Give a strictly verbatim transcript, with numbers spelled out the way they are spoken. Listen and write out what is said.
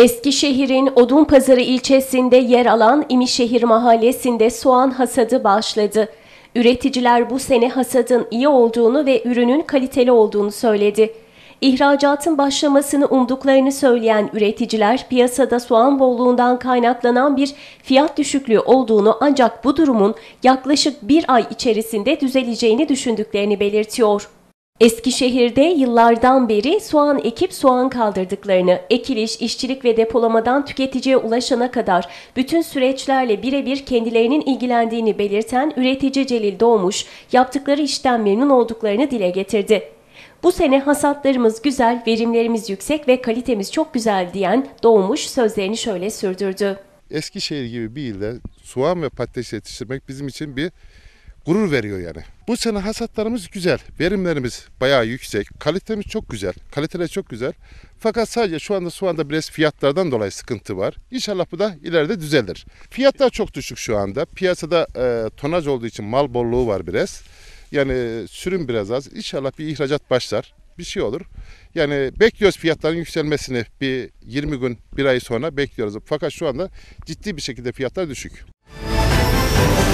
Eskişehir'in Odunpazarı ilçesinde yer alan İmişehir mahallesinde soğan hasadı başladı. Üreticiler bu sene hasadın iyi olduğunu ve ürünün kaliteli olduğunu söyledi. İhracatın başlamasını umduklarını söyleyen üreticiler piyasada soğan bolluğundan kaynaklanan bir fiyat düşüklüğü olduğunu ancak bu durumun yaklaşık bir ay içerisinde düzeleceğini düşündüklerini belirtiyor. Eskişehir'de yıllardan beri soğan ekip soğan kaldırdıklarını, ekiliş, işçilik ve depolamadan tüketiciye ulaşana kadar bütün süreçlerle birebir kendilerinin ilgilendiğini belirten üretici Celil Doğmuş, yaptıkları işten memnun olduklarını dile getirdi. Bu sene hasatlarımız güzel, verimlerimiz yüksek ve kalitemiz çok güzel diyen Doğmuş sözlerini şöyle sürdürdü. Eskişehir gibi bir ilde soğan ve patates yetiştirmek bizim için bir gurur veriyor yani. Bu sene hasatlarımız güzel, verimlerimiz bayağı yüksek, kalitemiz çok güzel, kaliteler çok güzel. Fakat sadece şu anda soğanda biraz fiyatlardan dolayı sıkıntı var. İnşallah bu da ileride düzelir. Fiyatlar çok düşük şu anda. Piyasada e, tonaj olduğu için mal bolluğu var biraz. Yani sürüm biraz az. İnşallah bir ihracat başlar, bir şey olur. Yani bekliyoruz fiyatların yükselmesini, bir yirmi gün, bir ay sonra bekliyoruz. Fakat şu anda ciddi bir şekilde fiyatlar düşük.